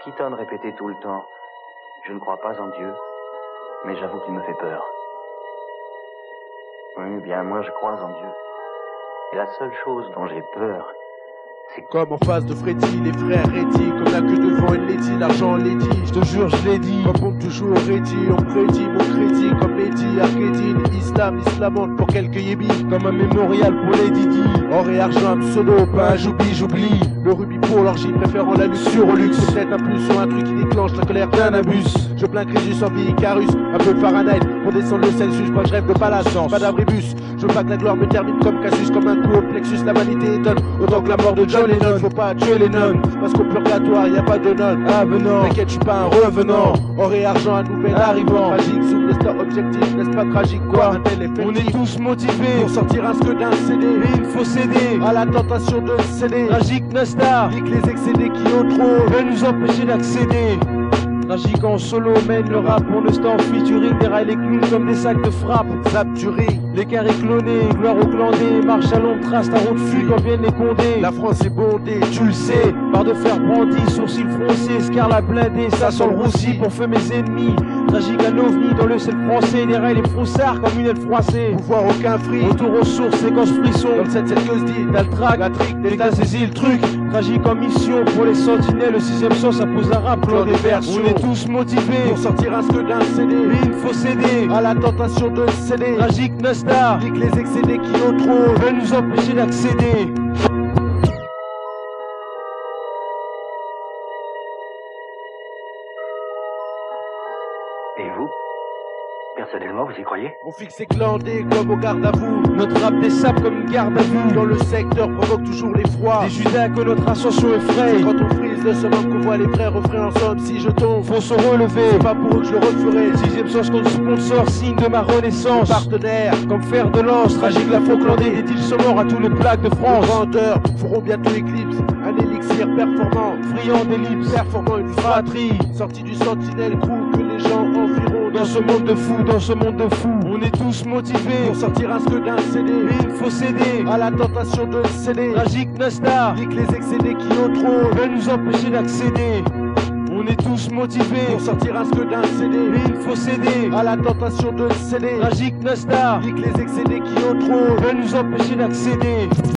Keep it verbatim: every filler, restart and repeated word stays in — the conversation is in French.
Keaton répétait tout le temps « Je ne crois pas en Dieu, mais j'avoue qu'il me fait peur. » Oui, bien, moi je crois en Dieu. Et la seule chose dont j'ai peur, c'est... Comme en face de Freddy, les frères Reddy, comme la queue devant une lady, l'argent lady. Je te jure, je l'ai dit. Comme on toujours ready, on prédit mon crédit. Comme Mehdi, Arkedine, Islam, Islamande pour quelques yébis. Comme un mémorial pour les Didi. Or et argent, un pseudo, pas un j'oublie, j'oublie. Le rubis pour l'orgie, préférant la luxure au luxe. C'est peut-être un plus sur un truc qui déclenche la colère d'un abus. Je plains Crésus en vie Icarus, un peu de Fahrenheit pour descendre le Celsius. Moi je rêve de palace, pas d'abribus. Je veux pas que la gloire me termine comme Cassius, comme un coup au plexus. La vanité étonne autant que la mort de John Lennon. Faut pas tuer les nonnes, parce qu'au purgatoire y a pas de nonnes. Ah venant, t'inquiète, je suis pas un revenant. Or et argent, un nouvel arrivant. Tragique, sous destin objectif, n'est-ce pas tragique quoi? Un tel effectif. On est tous motivés pour sortir un sque d'un C D. Mais il faut céder à la tentation de céder. Tragique Nastar, dit que les excédés qui ont trop veulent nous empêcher d'accéder. Tragique en solo mène le rap pour le stand featuring, déraille les clowns comme des sacs de frappe. Zap du riz, les carrés clonés, gloire au clandé, marche à l'ombre, trace ta route fuit quand viennent les condés. La France est bondée, tu le sais, barre de fer brandi, sourcils froncés, scarla blindé, ça sent le roussi pour feu mes ennemis. Tragique un ovni dans le ciel français, déraille les froussards comme une aile froissée. Pouvoir aucun fric, retour aux sources, séquence frisson. Dans le sept sept que se dit, d'Altrac, la trique, l'État saisit le truc. Tragique en mission pour les sentinelles, le sixième sens impose un rap, clan des versions. On est tous motivés pour sortir un sque d'un C D. Mais il faut céder à la tentation de céder. Tragique Nastar, dit que les excédés qui ont trop veulent nous empêcher d'accéder. Et vous? Personnellement, vous y croyez? On fixe et glandé comme au garde à vous. Notre rap des sables comme une garde à vue. Dans le secteur provoque toujours l'effroi. Des Judas que notre ascension effraie. Quand on frise le semant qu'on voit les vrais refrains ensemble. Si je tombe, faut se relever. C'est pas pour eux que je le referai. Sixième sens contre sponsor, signe de ma renaissance. Partenaire, comme fer de lance. Tragique la fauclandée, des deals sonores à tous les plaques de France. Les vendeurs feront bientôt l'éclipse. Un élixir performant, friand d'ellipse, performant une fratrie. Sortie du sentinelle crew que les gens environt. Dans ce monde de fous, dans ce monde de fous, on est tous motivés pour sortir un sque d'un C D. Mais il faut céder à la tentation de céder. Tragique Nastar, dit que les excédés qui ont trop veulent nous empêcher d'accéder. On est tous motivés pour sortir un sque d'un C D. Mais il faut céder à la tentation de céder. Tragique Nastar, dit que les excédés qui ont trop veulent nous empêcher d'accéder.